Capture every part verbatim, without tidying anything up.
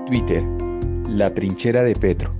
Twitter, la trinchera de Petro.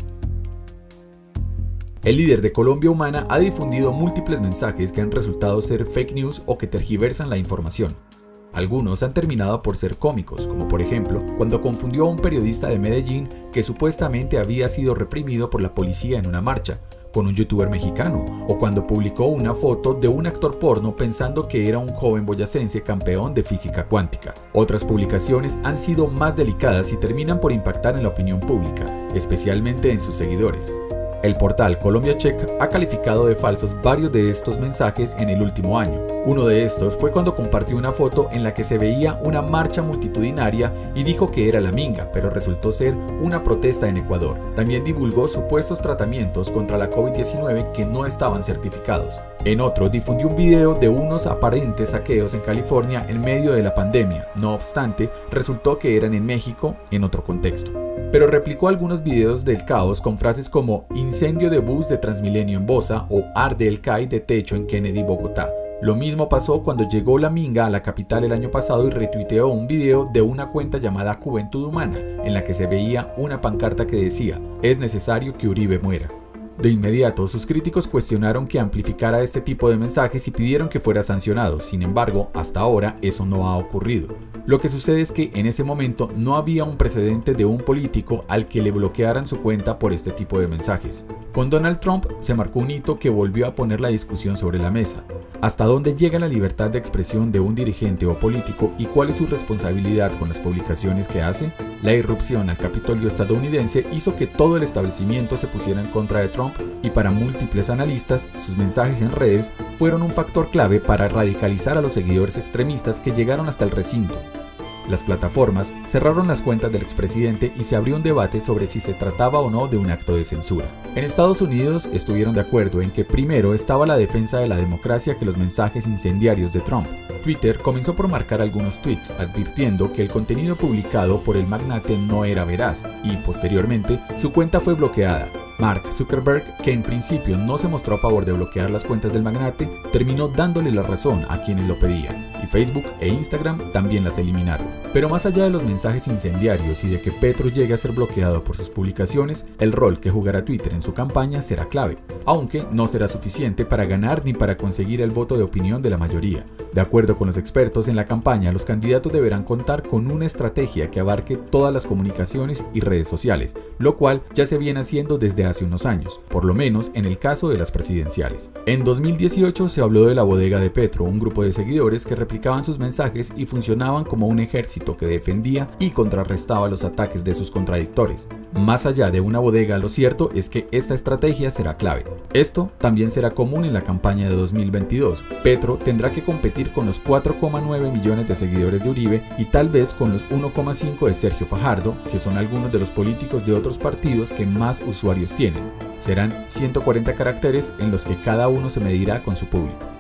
El líder de Colombia Humana ha difundido múltiples mensajes que han resultado ser fake news o que tergiversan la información. Algunos han terminado por ser cómicos, como por ejemplo cuando confundió a un periodista de Medellín que supuestamente había sido reprimido por la policía en una marcha, con un youtuber mexicano, o cuando publicó una foto de un actor porno pensando que era un joven boyacense campeón de física cuántica. Otras publicaciones han sido más delicadas y terminan por impactar en la opinión pública, especialmente en sus seguidores. El portal Colombia Check ha calificado de falsos varios de estos mensajes en el último año. Uno de estos fue cuando compartió una foto en la que se veía una marcha multitudinaria y dijo que era la minga, pero resultó ser una protesta en Ecuador. También divulgó supuestos tratamientos contra la COVID diecinueve que no estaban certificados. En otro difundió un video de unos aparentes saqueos en California en medio de la pandemia. No obstante, resultó que eran en México en otro contexto. Pero replicó algunos videos del caos con frases como incendio de bus de Transmilenio en Bosa o arde el C A I de techo en Kennedy, Bogotá. Lo mismo pasó cuando llegó la minga a la capital el año pasado y retuiteó un video de una cuenta llamada Juventud Humana, en la que se veía una pancarta que decía «Es necesario que Uribe muera». De inmediato, sus críticos cuestionaron que amplificara este tipo de mensajes y pidieron que fuera sancionado. Sin embargo, hasta ahora eso no ha ocurrido. Lo que sucede es que en ese momento no había un precedente de un político al que le bloquearan su cuenta por este tipo de mensajes. Con Donald Trump se marcó un hito que volvió a poner la discusión sobre la mesa. ¿Hasta dónde llega la libertad de expresión de un dirigente o político y cuál es su responsabilidad con las publicaciones que hace? La irrupción al Capitolio estadounidense hizo que todo el establecimiento se pusiera en contra de Trump y para múltiples analistas, sus mensajes en redes fueron un factor clave para radicalizar a los seguidores extremistas que llegaron hasta el recinto. Las plataformas cerraron las cuentas del expresidente y se abrió un debate sobre si se trataba o no de un acto de censura. En Estados Unidos estuvieron de acuerdo en que primero estaba la defensa de la democracia que los mensajes incendiarios de Trump. Twitter comenzó por marcar algunos tweets advirtiendo que el contenido publicado por el magnate no era veraz y posteriormente su cuenta fue bloqueada. Mark Zuckerberg, que en principio no se mostró a favor de bloquear las cuentas del magnate, terminó dándole la razón a quienes lo pedían, y Facebook e Instagram también las eliminaron. Pero más allá de los mensajes incendiarios y de que Petro llegue a ser bloqueado por sus publicaciones, el rol que jugará Twitter en su campaña será clave, aunque no será suficiente para ganar ni para conseguir el voto de opinión de la mayoría. De acuerdo con los expertos en la campaña, los candidatos deberán contar con una estrategia que abarque todas las comunicaciones y redes sociales, lo cual ya se viene haciendo desde hace unos años, por lo menos en el caso de las presidenciales. En dos mil dieciocho se habló de la bodega de Petro, un grupo de seguidores que replicaban sus mensajes y funcionaban como un ejército que defendía y contrarrestaba los ataques de sus contradictores. Más allá de una bodega, lo cierto es que esta estrategia será clave. Esto también será común en la campaña de dos mil veintidós. Petro tendrá que competir con los cuatro coma nueve millones de seguidores de Uribe y tal vez con los uno coma cinco de Sergio Fajardo, que son algunos de los políticos de otros partidos que más usuarios tienen. Serán ciento cuarenta caracteres en los que cada uno se medirá con su público.